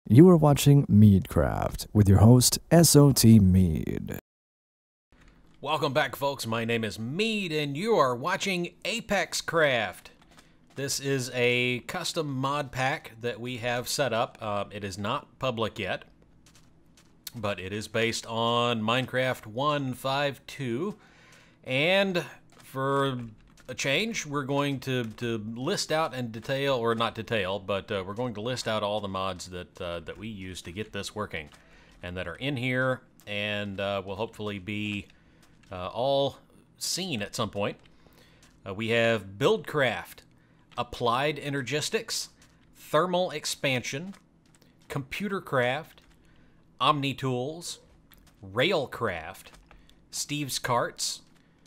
You are watching Meadcraft with your host, SOT Mead. Welcome back, folks. My name is Mead, and you are watching Apex Craft. This is a custom mod pack that we have set up. It is not public yet, but it is based on Minecraft 1.5.2. And for a change, we're going to list out and detail, or not detail, but we're going to list out all the mods that we use to get this working and that are in here and will hopefully be all seen at some point. We have Buildcraft, Applied Energistics, Thermal Expansion, Computercraft, OmniTools, Railcraft, Steve's Carts,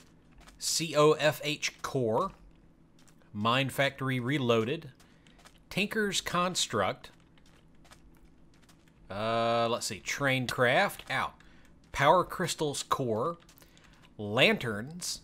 COFH Core, Mine Factory Reloaded, Tinker's Construct, let's see, Traincraft, Power Crystals Core, Lanterns,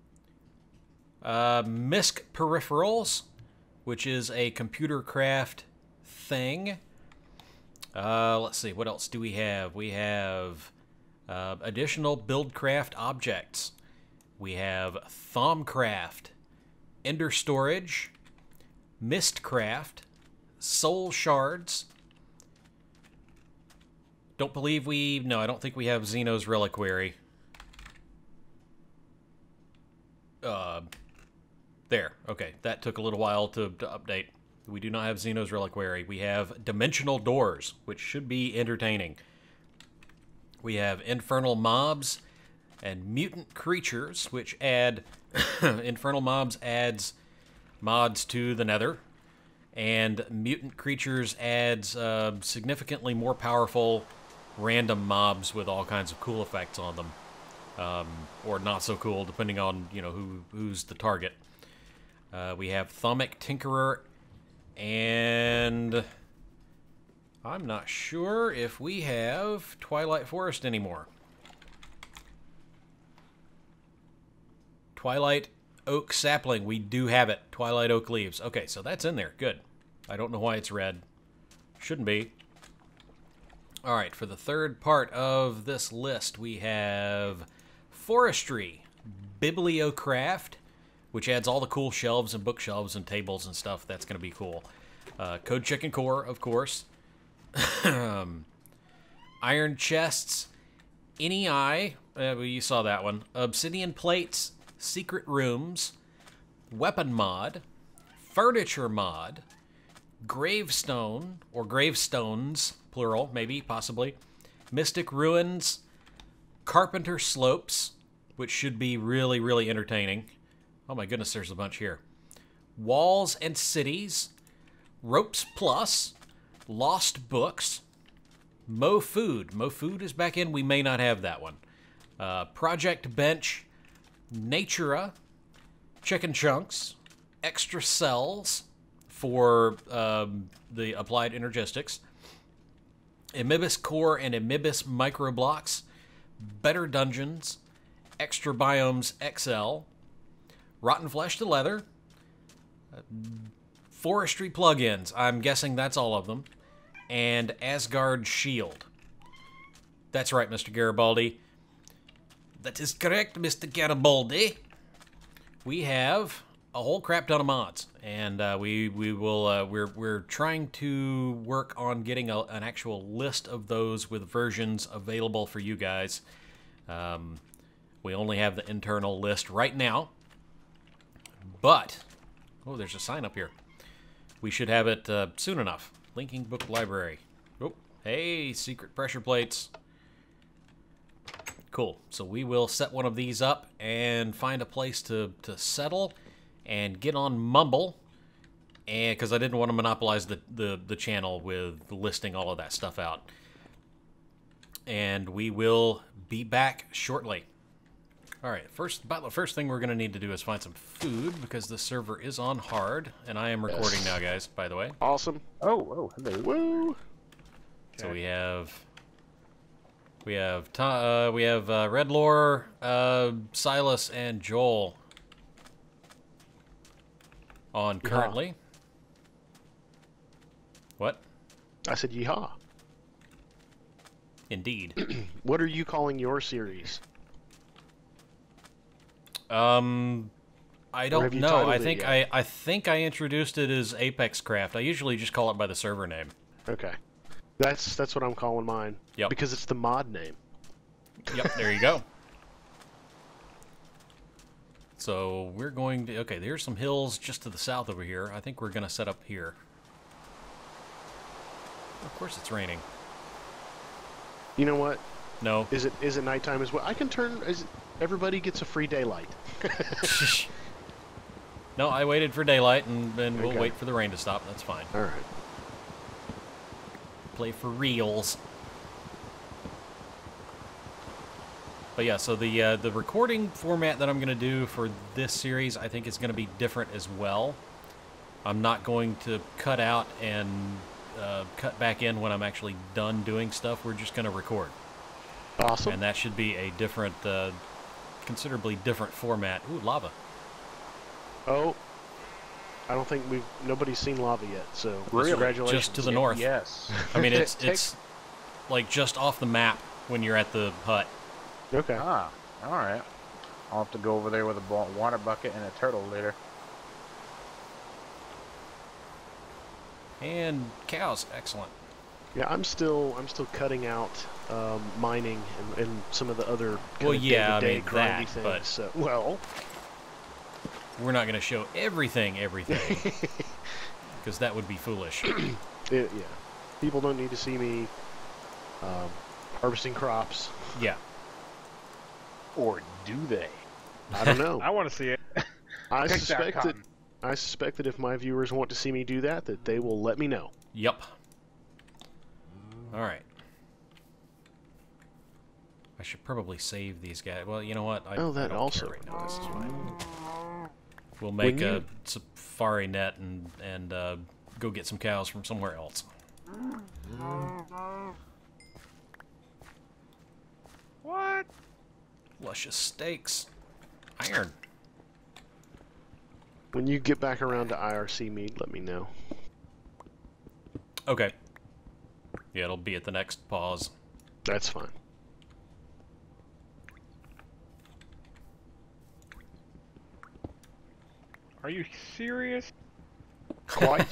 MISC Peripherals, which is a Computercraft thing. Let's see, what else do we have? We have additional Buildcraft objects. We have Thaumcraft, Ender Storage, Mistcraft, Soul Shards. I don't think we have Xeno's Reliquary. There. Okay, that took a little while to update. We do not have Xeno's Reliquary. We have Dimensional Doors, which should be entertaining. We have Infernal Mobs and Mutant Creatures, which add... Infernal Mobs adds mods to the Nether, and Mutant Creatures adds significantly more powerful random mobs with all kinds of cool effects on them. Or not so cool, depending on, who's the target. We have Thaumic Tinkerer, and I'm not sure if we have Twilight Forest anymore. Twilight Oak Sapling, we do have it. Twilight Oak Leaves. Okay, so that's in there. Good. I don't know why it's red. Shouldn't be. Alright, for the third part of this list, we have Forestry, Bibliocraft, which adds all the cool shelves and bookshelves and tables and stuff. That's going to be cool. Code Chicken Core, of course. Iron Chests, NEI, you saw that one. Obsidian Plates, Secret Rooms, Weapon Mod, Furniture Mod, Gravestone, or Gravestones, plural, maybe, possibly, Mystic Ruins, Carpenter Slopes, which should be really, really entertaining. Oh my goodness, there's a bunch here. Walls and Cities, Ropes Plus, Lost Books, Mo Food. Mo Food is back in. We may not have that one. Project Bench, Natura, Chicken Chunks, Extra Cells for the Applied Energistics, Amibus Core and Amibus Microblocks, Better Dungeons, Extra Biomes XL, Rotten Flesh to Leather, Forestry Plugins, I'm guessing that's all of them, and Asgard Shield. That's right, Mr. Garibaldi. That is correct, Mr. Garibaldi. We have a whole crap ton of mods, and we're trying to work on getting an actual list of those with versions available for you guys. We only have the internal list right now, but there's a sign up here. We should have it soon enough. Linking Book Library. Oh, hey, secret pressure plates. Cool. So we will set one of these up and find a place to settle and get on Mumble, and because I didn't want to monopolize the channel with listing all of that stuff out. And we will be back shortly. All right, about the first thing we're going to need to do is find some food, because the server is on hard, and I am recording now, guys, by the way. Awesome. Oh, hello. Woo! So we have Redlore, Silas, and Joel on currently. What? I said yeehaw. Indeed. What are you calling your series? I have don't you know. titled I it think yet? I think I introduced it as Apex Craft. I usually just call it by the server name. Okay. That's what I'm calling mine. Yep. Because it's the mod name. Yep, there you go. So we're going to... Okay, there's some hills just to the south over here. I think we're going to set up here. Of course it's raining. You know what? No. Is it nighttime as well? I can turn... everybody gets a free daylight. No, I waited for daylight, and then we'll Okay. wait for the rain to stop. That's fine. Alright. Play for reals. But yeah, so the recording format that I'm going to do for this series, I think is going to be different as well. I'm not going to cut out and cut back in when I'm actually done doing stuff. We're just going to record. Awesome. And that should be a different, considerably different format. Ooh, lava. Oh. I don't think nobody's seen lava yet, so Really? congratulations. Just to the north. Yes. I mean, it's like just off the map when you're at the hut. Okay. Ah, all right. I'll have to go over there with a water bucket and a turtle later. And cows, excellent. Yeah, I'm still cutting out mining and some of the other Well, kind of yeah, I day-to-day mean, grindy that, things. but- So, well, We're not going to show everything, because that would be foolish. yeah, people don't need to see me harvesting crops. Yeah. Or do they? I don't know. I want to see it. I Pick that suspect that cotton. if my viewers want to see me do that they will let me know. Yep. All right. I should probably save these guys. Well, you know what? I Oh, that I don't also. care right now. This is fine. We'll make When a you- safari net and go get some cows from somewhere else. What? Luscious steaks. Iron. When you get back around to IRC mead, let me know. Okay. Yeah, it'll be at the next pause. That's fine. Are you serious? Quite.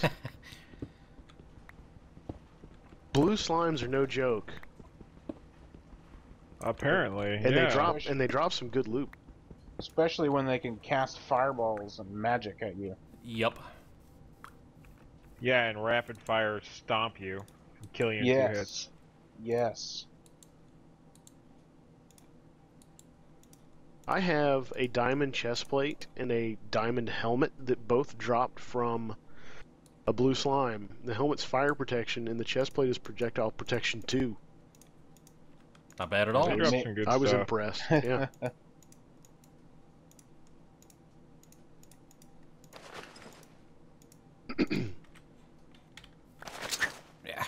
Blue slimes are no joke, Apparently, and yeah. they drop some good loot. Especially when they can cast fireballs and magic at you. Yep. Yeah, and rapid fire stomp you and kill you in 2 hits. Yes. Yes. I have a diamond chestplate and a diamond helmet that both dropped from a blue slime. The helmet's fire protection, and the chestplate is projectile protection too. Not bad at all. They Oh, dropped ma- some good I was stuff. impressed. Yeah. Yeah.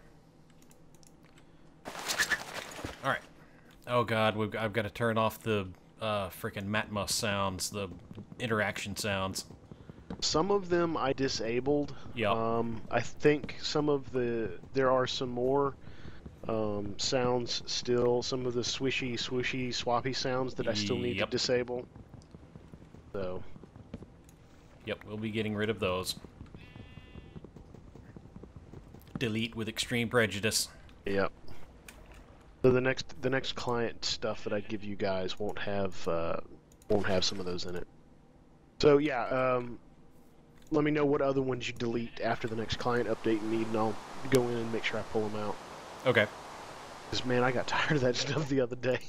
All right. Oh God, I've got to turn off the freaking Matmos sounds, the interaction sounds. Some of them I disabled. Yep. I think there are some more sounds still. Some of the swishy, swooshy, swappy sounds that I still need to Yep. disable. So. Yep, we'll be getting rid of those. Delete with extreme prejudice. Yep. So the next client stuff that I give you guys won't have some of those in it. So yeah, let me know what other ones you delete after the next client update you need, and I'll go in and make sure I pull them out. Okay. Because man, I got tired of that stuff the other day.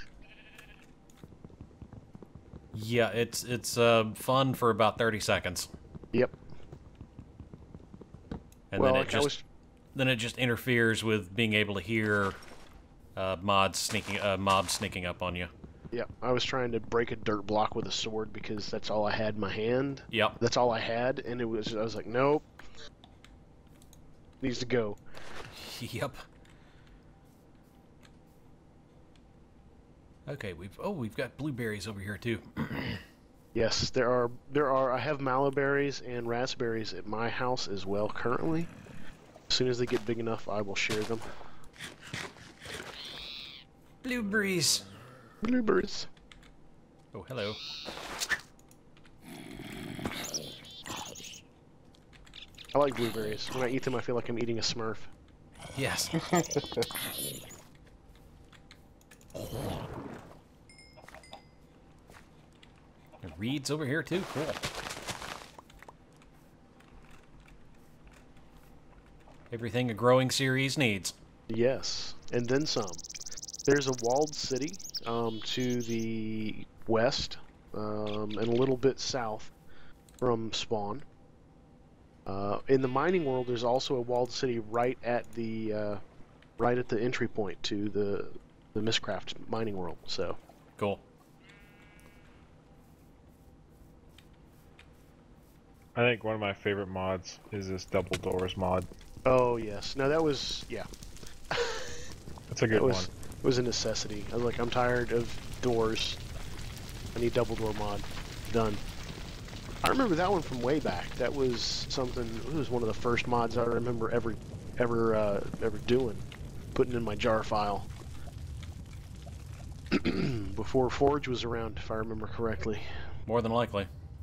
Yeah, it's fun for about 30 seconds, Yep. and well, then like I was then it just interferes with being able to hear mobs sneaking up on you. Yep, I was trying to break a dirt block with a sword because that's all I had in my hand. Yep. That's all I had, and I was like, nope. Needs to go. Yep. Okay, we've got blueberries over here too. Yes, there are. I have mallowberries and raspberries at my house as well currently. As soon as they get big enough, I will share them. Blueberries. Blueberries. Oh, hello. I like blueberries. When I eat them, I feel like I'm eating a Smurf. Yes. And reeds over here too. Cool. Everything a growing series needs. Yes, and then some. There's a walled city to the west and a little bit south from spawn. In the mining world, there's also a walled city right at the entry point to the Mistcraft mining world. So Cool. I think one of my favorite mods is this double doors mod. oh yes, no, that was It's a good one. It was a necessity. I was like, I'm tired of doors. I need double door mod. Done. I remember that one from way back. That was something. It was one of the first mods I remember ever doing. Putting in my jar file. Before Forge was around, if I remember correctly. More than likely.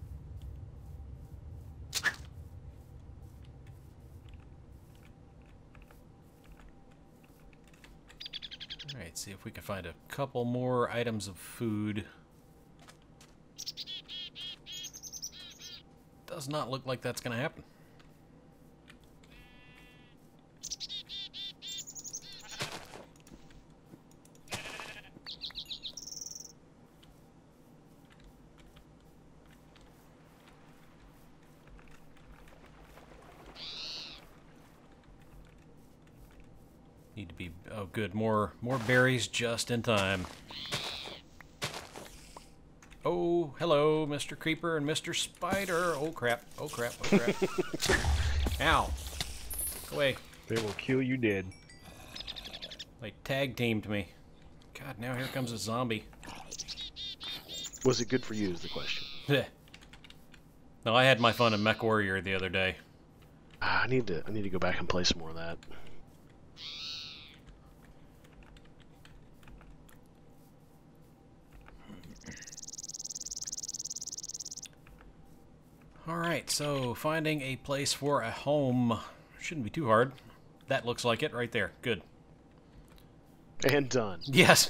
Alright, see if we can find a couple more items of food. Does not look like that's going to happen. Need to be... oh, good. More berries just in time. Oh, hello, Mr. Creeper and Mr. Spider. Oh, crap. Oh, crap. Oh, crap. Ow. Go away. They will kill you dead. They tag-teamed me. God, now here comes a zombie. Was it good for you? Is the question. No, I had my fun in Mech Warrior the other day. I need to go back and play some more of that. Alright, so finding a place for a home shouldn't be too hard. That looks like it right there. Good. And done. Yes.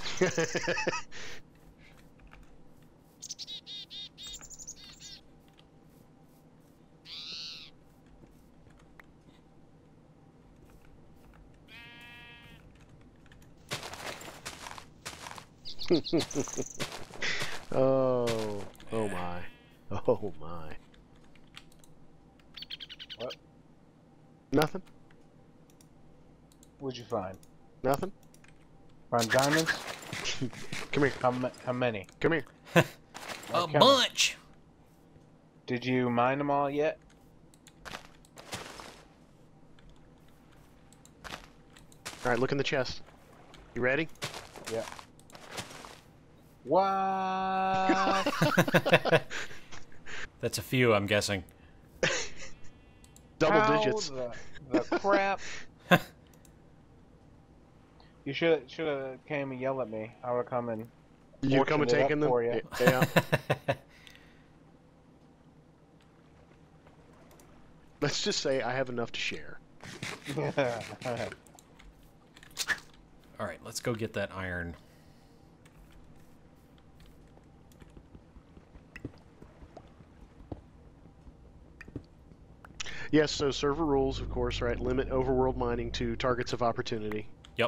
Oh my. Oh my. What? Nothing? What'd you find? Nothing? Find diamonds? Come here. How many? Come here. A Okay. bunch! Did you mine them all yet? Alright, look in the chest. You ready? Yeah. What? That's a few, I'm guessing. Double How digits. The crap. You should have came and yelled at me. I would have come and You come and portioned it taken up them? for you. Yeah. Let's just say I have enough to share. Alright, let's go get that iron. Yes, so server rules, of course, right? Limit overworld mining to targets of opportunity. Yep.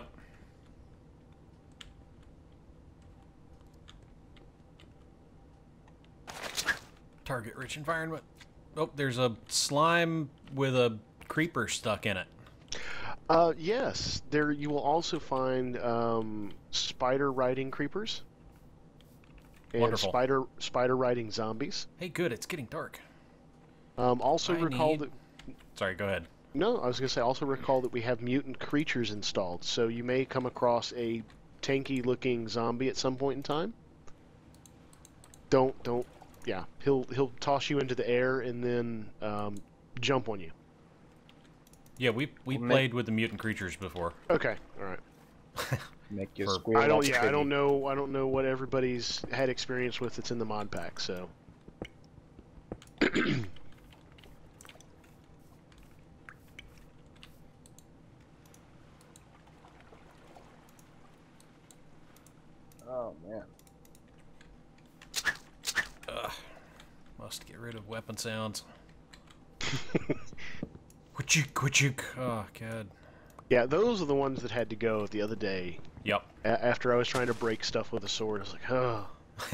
Target-rich environment. Oh, there's a slime with a creeper stuck in it. Yes. There you will also find spider riding creepers. And Wonderful. spider riding zombies. Hey, good, it's getting dark. Also I recall need- that Sorry, go ahead. no, I was gonna say also recall that we have mutant creatures installed, so you may come across a tanky looking zombie at some point in time. Don't yeah. He'll toss you into the air and then jump on you. Yeah, we Well, played with the mutant creatures before. Okay, alright. Make you For- squeal. I don't. like a Yeah, I piggy. don't know. I don't know what everybody's had experience with that's in the mod pack. So. Oh man. Must get rid of weapon sounds. Wachuk. Oh, God. Yeah, those are the ones that had to go the other day. Yep. After I was trying to break stuff with a sword, I was like, oh.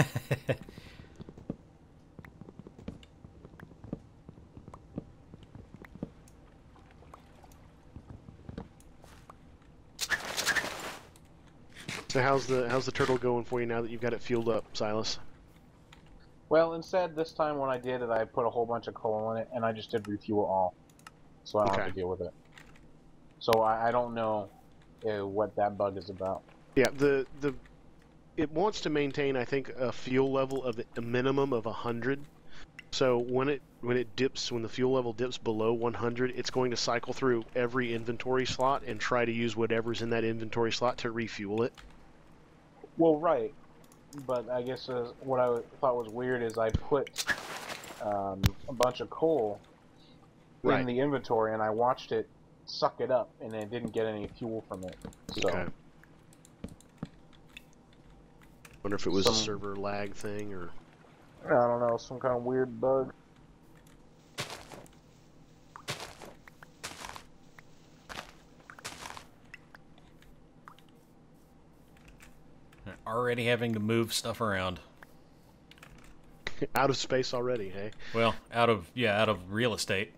So how's the turtle going for you now that you've got it fueled up, Silas? Well, instead, this time when I did it, I put a whole bunch of coal in it, and I just did refuel all, so I don't have Okay. to deal with it. So I don't know what that bug is about. Yeah, it wants to maintain, I think, a fuel level of a minimum of 100. So when the fuel level dips below 100, it's going to cycle through every inventory slot and try to use whatever's in that inventory slot to refuel it. Well, right, but I guess what I thought was weird is I put a bunch of coal Right. in the inventory, and I watched it suck it up, and it didn't get any fuel from it. So. Okay. Wonder if it was a Some- server lag thing or. I don't know, some kind of weird bug. Already having to move stuff around. Out of space already, hey? Well, out of real estate.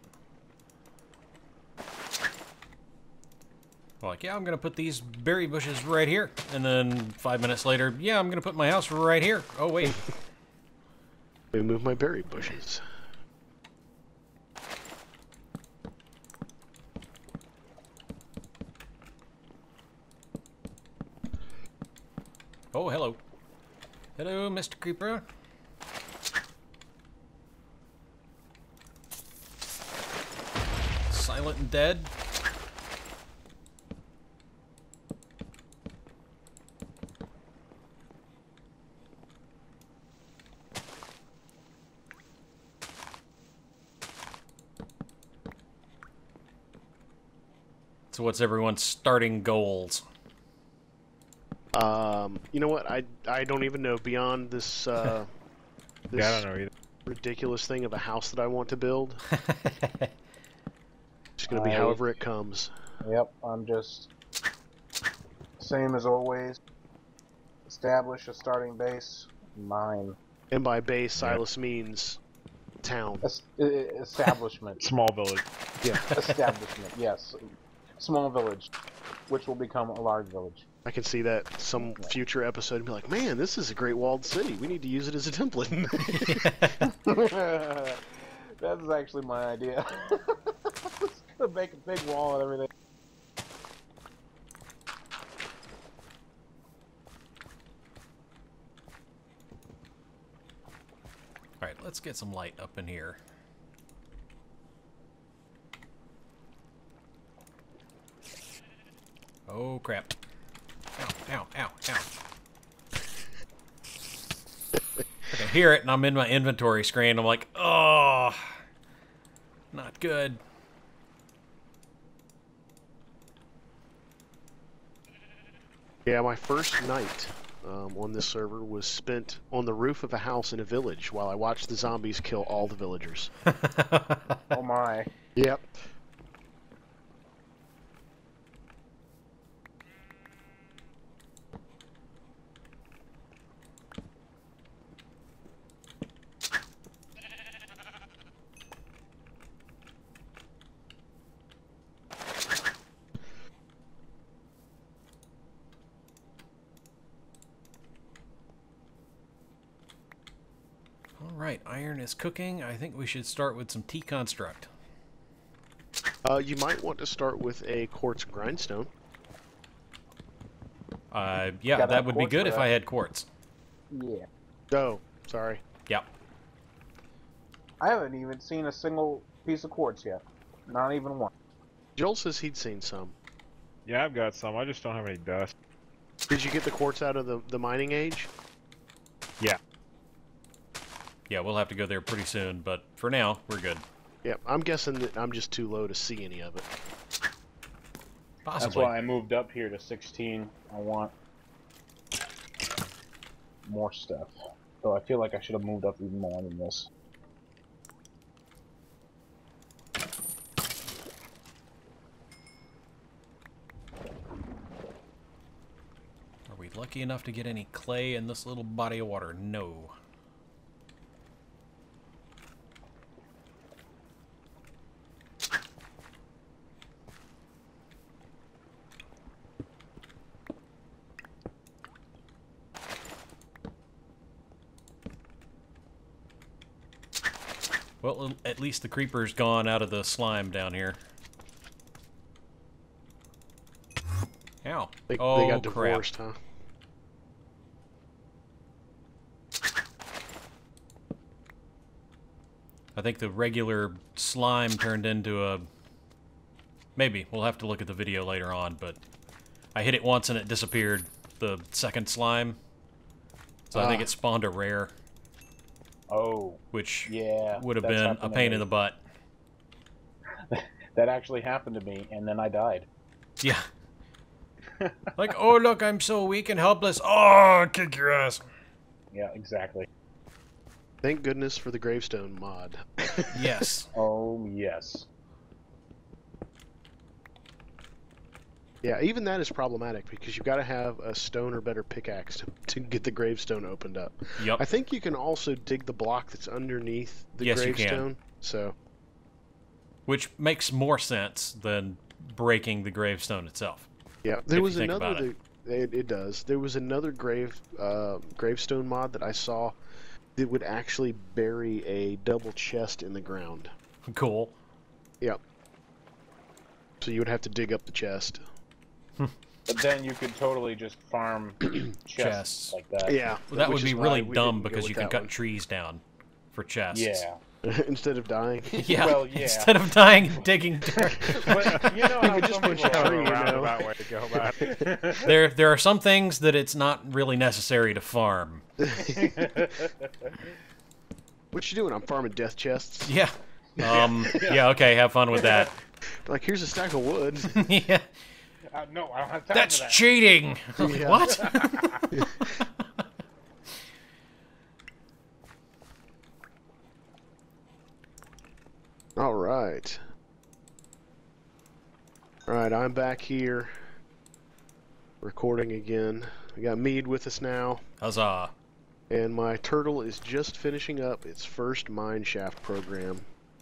Like, yeah, I'm gonna put these berry bushes right here, and then 5 minutes later, yeah, I'm gonna put my house right here. Oh wait, Let me move my berry bushes. oh hello, hello, Mr. Creeper. Silent and dead. So what's everyone's starting goals? You know what? I don't even know beyond this Yeah, I don't know either. ridiculous thing of a house that I want to build. It's gonna be I- however it comes. Yep, I'm just same as always. Establish a starting base. Mine. And by base, Silas means town. Establishment. Small village. Yeah, Establishment. Yes. Small village, which will become a large village. I can see that some future episode and be like, man, this is a great walled city. We need to use it as a template. That's actually my idea. To make a big wall and everything. Alright, let's get some light up in here. Oh crap. Ow, ow, ow, ow. I can hear it and I'm in my inventory screen. I'm like, oh, not good. Yeah, my first night on this server was spent on the roof of a house in a village while I watched the zombies kill all the villagers. Oh my. Yep. Alright, iron is cooking. I think we should start with some T-construct. You might want to start with a quartz grindstone. Yeah, Gotta that have would be quartz good for if that. I had quartz. Yeah. Oh, sorry. Yep. I haven't even seen a single piece of quartz yet. Not even one. Joel says he'd seen some. Yeah, I've got some. I just don't have any dust. Did you get the quartz out of the mining age? Yeah. Yeah, we'll have to go there pretty soon, but for now, we're good. Yep, I'm guessing that I'm just too low to see any of it. Possibly. That's why I moved up here to 16. I want more stuff. So I feel like I should have moved up even more than this. Are we lucky enough to get any clay in this little body of water? No. Well, at least the creeper's gone out of the slime down here. Ow. They Oh, got crap. divorced, huh? I think the regular slime turned into a... Maybe. We'll have to look at the video later on, but I hit it once and it disappeared. The second slime. So I think it spawned a rare, Oh, which yeah. would have that's been a happened to pain me. in the butt. That actually happened to me, and then I died. Yeah. Like, oh, look, I'm so weak and helpless. Oh, kick your ass. Yeah, exactly. Thank goodness for the gravestone mod. Yes. Oh, yes. Yeah, even that is problematic because you've got to have a stone or better pickaxe to get the gravestone opened up. Yep. I think you can also dig the block that's underneath the Yes, you can. gravestone. So, Which makes more sense than breaking the gravestone itself. yeah, there If was you think about another. It does. There was another gravestone mod that I saw that would actually bury a double chest in the ground. Cool. Yep. So you would have to dig up the chest. But then you could totally just farm chests like that. Yeah. Well, that would which be is really why we dumb didn't go because with you can that cut one. trees down for chests. Yeah. Instead of dying. Yeah. Well, yeah. Instead of dying and digging dirt. But you know how could just some punch people a are tree, you know. roundabout way to go about it. there are some things that it's not really necessary to farm. What you doing? I'm farming death chests. Yeah. Yeah, okay, have fun with that. Like, here's a stack of wood. Yeah. No, I don't have time That's for that. cheating. Yeah. What? All right. All right, I'm back here. Recording again. We got Mead with us now. Huzzah. And my turtle is just finishing up its first mine shaft program.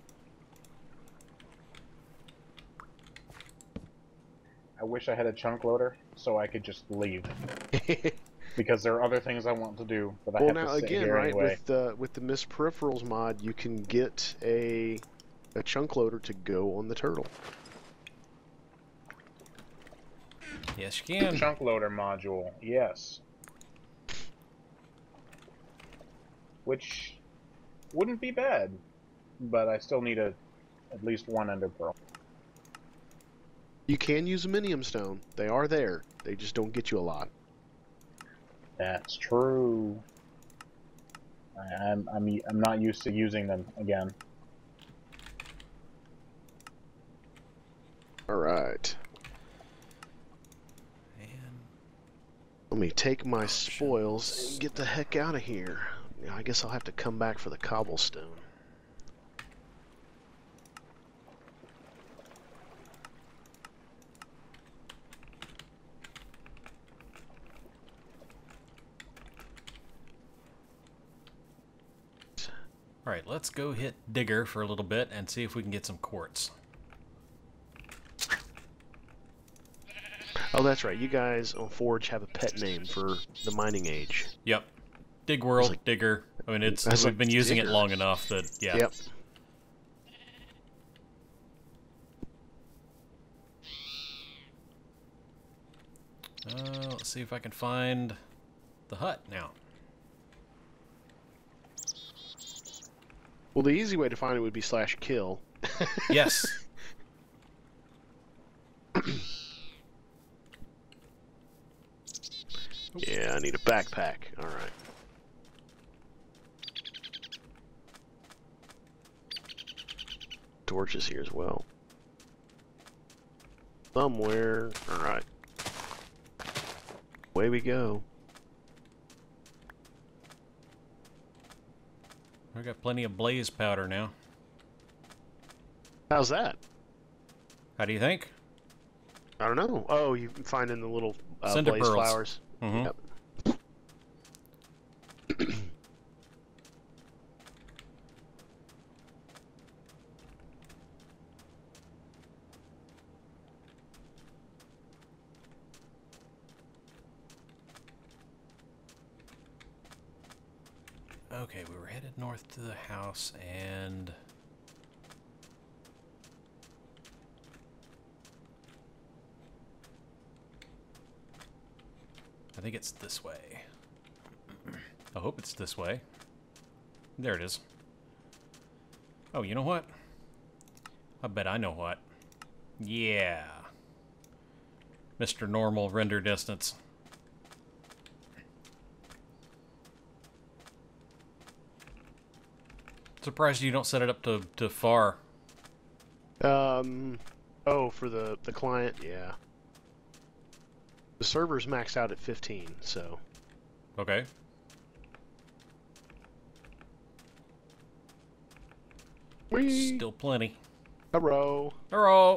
I wish I had a chunk loader so I could just leave. Because there are other things I want to do, but I Well, have now to sit again, here right, anyway. with the Miss Peripherals mod, you can get a chunk loader to go on the turtle. Yes, you can. Chunk loader module, yes. Which wouldn't be bad, but I still need at least one ender pearl. You can use Minium Stone. They are there. They just don't get you a lot. That's true. I'm not used to using them again. All right. Let me take my spoils and get the heck out of here. I guess I'll have to come back for the cobblestone. Alright, let's go hit Digger for a little bit and see if we can get some quartz. Oh, that's right. You guys on Forge have a pet name for the mining age. Yep. Dig World, like- Digger. I mean, I we've was like, been using it Digger. long enough that, yeah. Yep. Let's see if I can find the hut now. Well, the easy way to find it would be /kill. Yes. Yeah, I need a backpack. All right. Torches here as well. Somewhere. All right. Away we go. I got plenty of blaze powder now. How's that? How do you think? I don't know. Oh, you can find in the little Cinder blaze pearls. flowers. Mm-hmm. Yep. Okay, we were headed north to the house, and I think it's this way. I hope it's this way. There it is. Oh, you know what? I bet I know what. Yeah. Mr. Normal render distance. Surprised you don't set it up to far. Oh, for the client, yeah. The server's maxed out at 15, so. Okay. Whee! Still plenty. Hello. Hello.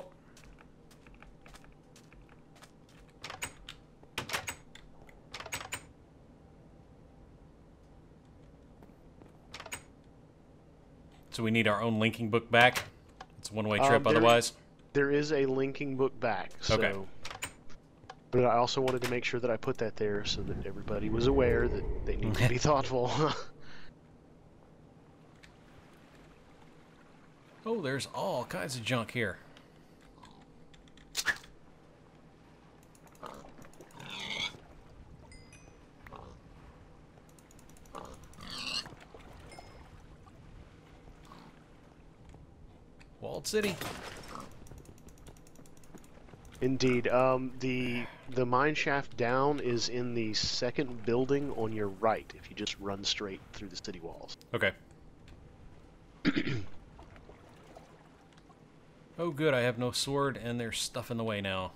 So we need our own linking book back? It's a one-way trip otherwise? There is a linking book back, so. Okay. But I also wanted to make sure that I put that there so that everybody was aware that they need to be thoughtful. Oh, there's all kinds of junk here. Walled City. Indeed. The mine shaft down is in the second building on your right if you just run straight through the city walls. Okay. Oh good, I have no sword and there's stuff in the way now.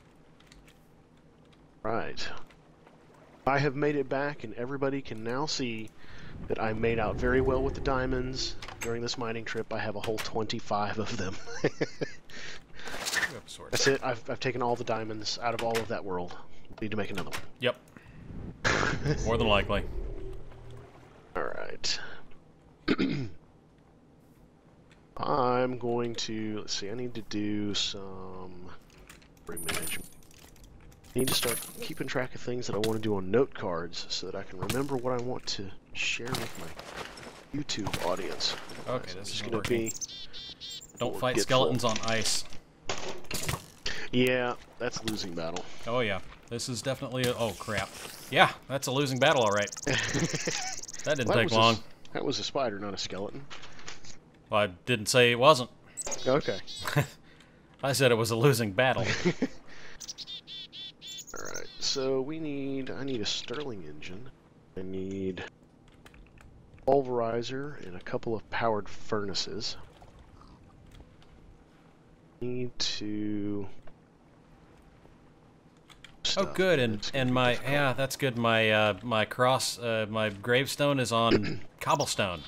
Right. I have made it back and everybody can now see that I made out very well with the diamonds during this mining trip. I have a whole 25 of them. That's it. I've taken all the diamonds out of all of that world. Need to make another one. Yep. More than likely. Alright. I'm going to, let's see, I need to do some management. I need to start keeping track of things that I want to do on note cards so that I can remember what I want to share with my YouTube audience. Okay, So this I'm is just gonna going to be... Don't fight Get skeletons on ice. Yeah, that's a losing battle. Oh yeah, this is definitely a... Oh crap. Yeah, that's a losing battle, alright. That didn't take long. That was a spider, not a skeleton. Well, I didn't say it wasn't. Okay. I said it was a losing battle. Alright, so I need a Stirling engine. I need pulverizer and a couple of powered furnaces. Need to... Oh good, and my... Yeah, that's good. My my cross, my gravestone is on cobblestone.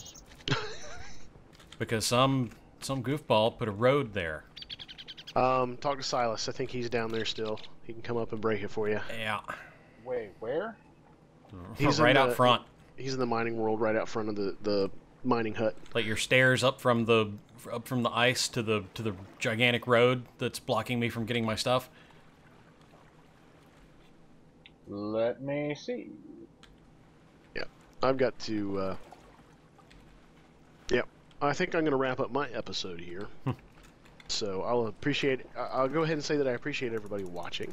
Because some goofball put a road there. Talk to Silas. I think he's down there still. He can come up and break it for you. Yeah. Wait, where? He's right in out the- front. He's in the mining world, right out front of the mining hut. Like your stairs up from the ice to the gigantic road that's blocking me from getting my stuff. Let me see. Yeah, I've got to. Yeah, I think I'm going to wrap up my episode here. So I'll go ahead and say that I appreciate everybody watching.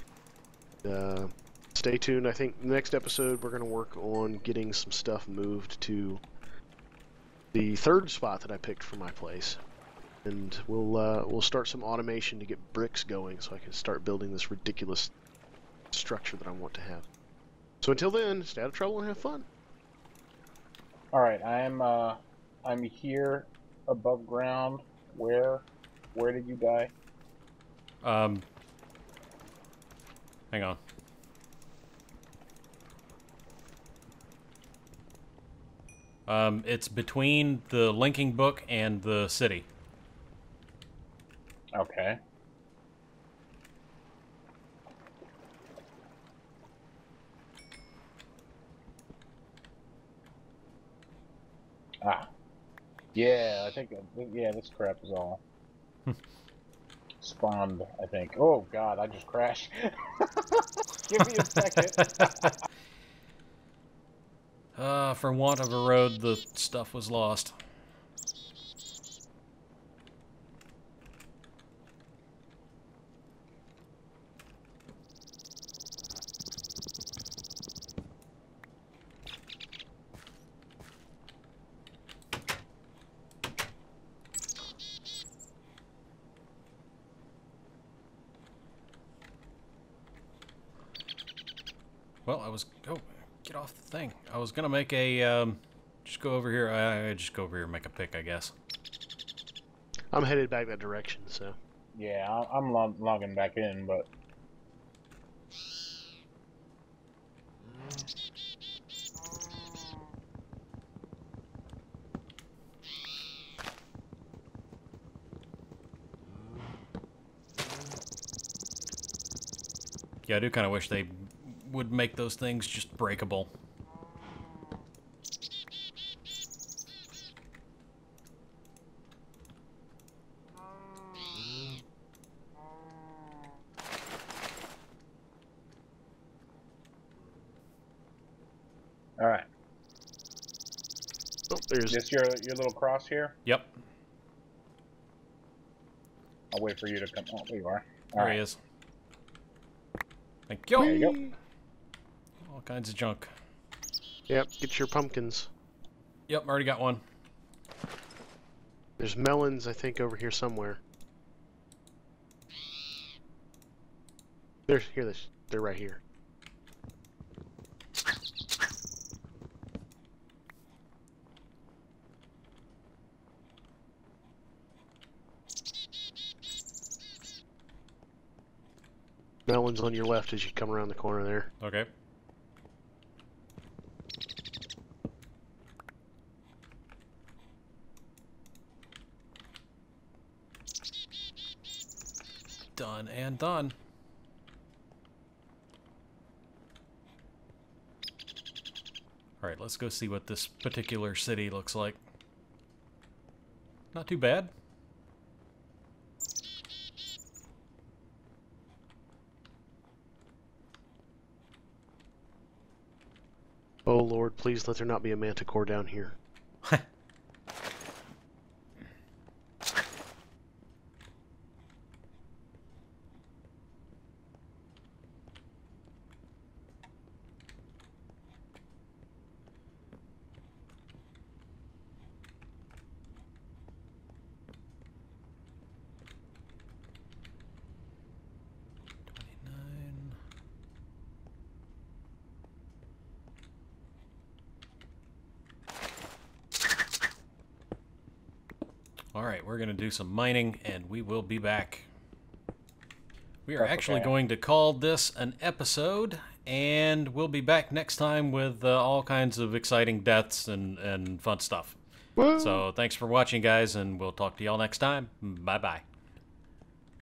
Stay tuned. I think next episode we're going to work on getting some stuff moved to the third spot that I picked for my place, and we'll start some automation to get bricks going, so I can start building this ridiculous structure that I want to have. So until then, stay out of trouble and have fun. All right, I'm here above ground. Where did you die? Hang on. It's between the linking book and the city. Okay. Ah. Yeah, I think, yeah, this crap is all spawned, I think. Oh, God, I just crashed. Give me a second. For want of a road, the stuff was lost. Well, I was... Oh, get off the thing. I was gonna make a, just go over here. I just go over here and make a pick, I guess. I'm headed back that direction, so. Yeah, I'm logging back in, but... Yeah, I do kind of wish they would make those things just breakable. All right. Oh, there's... This your little cross here? Yep, I'll wait for you to come. Oh, there you are. All there right. he is. Thank you. There you go. All kinds of junk. Yep, get your pumpkins. Yep, already got one. There's melons, I think, over here somewhere. They're here. They're right here. Melons on your left as you come around the corner there. Okay. Done and done. Alright, let's go see what this particular city looks like. Not too bad. Oh Lord, please let there not be a manticore down here. Alright, we're going to do some mining, and we will be back. We are That's actually okay. going to call this an episode, and we'll be back next time with all kinds of exciting deaths and fun stuff. Woo! So thanks for watching, guys, and we'll talk to y'all next time. Bye-bye.